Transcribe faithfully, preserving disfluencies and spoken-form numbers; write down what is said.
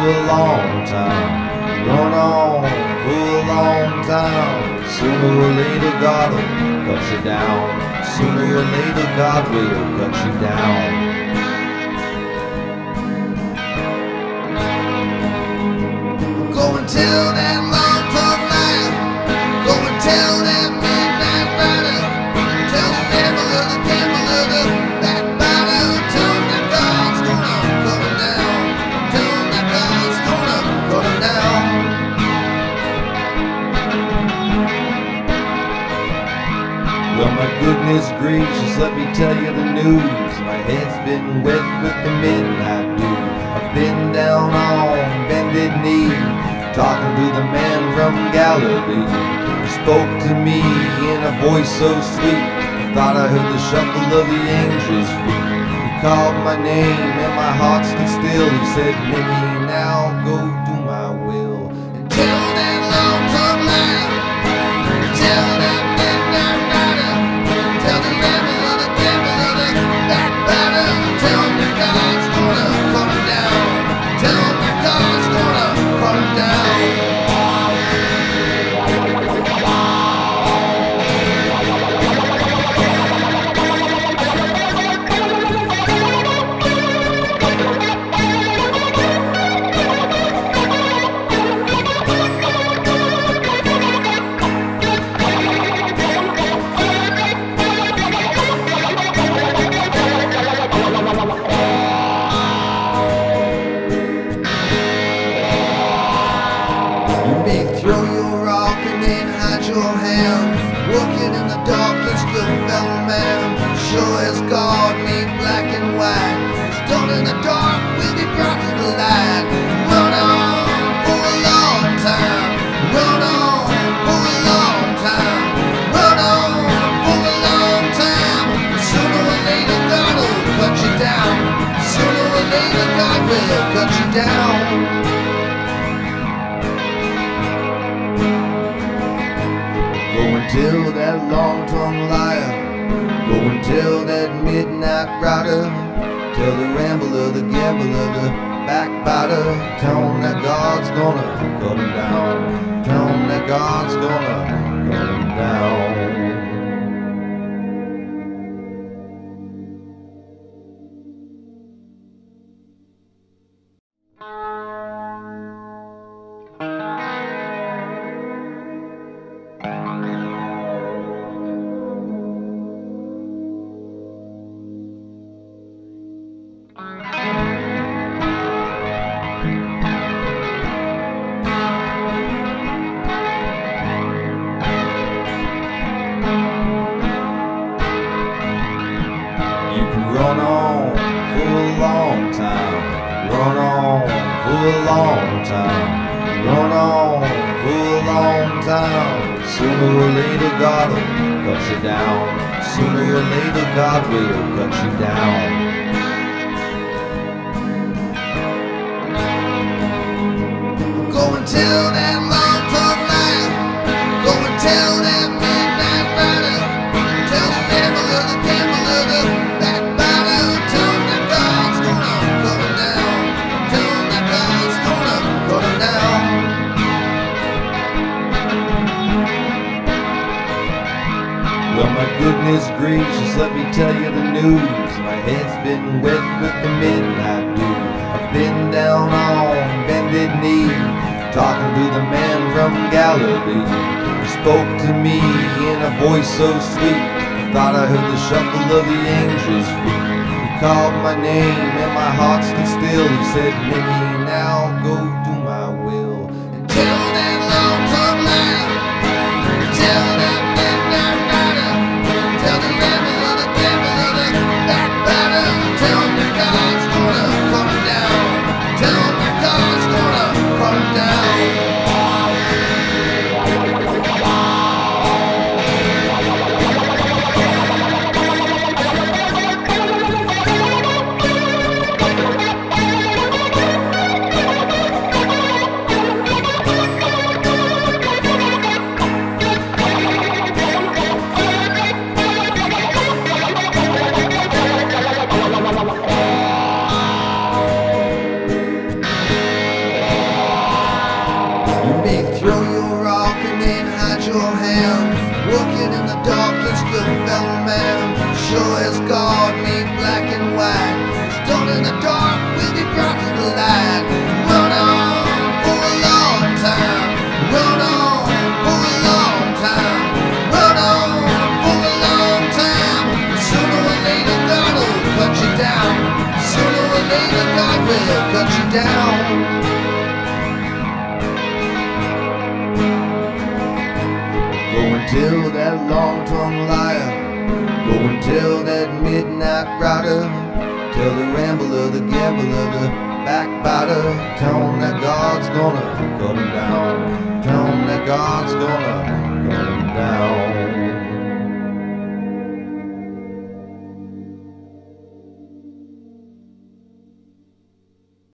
a long time, run on for a long time. Sooner or later God will cut you down. Sooner or later God will cut you down. Go and tell that long-tongued liar. Go and tell that midnight rider. Tell the gambler, the gambler, the backbiter. Tell him that God's gonna cut him down. Tell him that God's gonna cut him down. Well, my goodness gracious, let me tell you the news. My head's been wet with the midnight dew. I've been down on bended knee, talking to the man from Galilee. He spoke to me in a voice so sweet, I thought I heard the shuffle of the angels' feet. He called my name and my heart stood still. He said, Mickey, now go do my will. And tell that long-tongued liar, tell that midnight rider, tell the gambler, the gambler, the backbiter. Tell him that God's gonna cut him down. Tell him that God's gonna cut him down. Throw your rock and then hide your hand, working in the darkest good fellow man. Sure as God made black and white, it's done in the dark will be brought to the light. Run on for a long time, run on for a long time, run on for a long time. Sooner or later God will cut you down. Sooner or later God will cut you down. Go and tell that long-tongued liar. Go and tell that midnight rider. Tell the rambler, the gambler, the backbiter. Tell him that God's gonna cut him down. Tell him that God's gonna cut him down. Run on for a long time, run on for a long time, run on for a long time. Sooner or later God will cut you down. Sooner or later God will cut you down. Go and tell that long-tongued liar. Go and tell that midnight rider. Tell the gambler, the gambler, the backbiter. Tell him that God's gonna cut him down. Tell him that God's gonna cut him down. Well, my goodness gracious, let me tell you the news. My head's been wet with the midnight dew. I've been down on bended knee, talking to the man from Galilee. He spoke to me in a voice so sweet, I thought I heard the shuffle of the angels' feet. He called my name and my heart stood still. He said, Mickey, now go do my will. And tell that long-tongued liar, tell that midnight rider, tell the gambler, the gambler, the backbiter. Tell him that God's gonna cut him down. Tell him that God's gonna cut him down. Go and tell that long-tongued liar, go and tell that midnight rider, tell the rambler, the gambler, the backbiter, tell him that God's gonna cut him down, tell him that God's gonna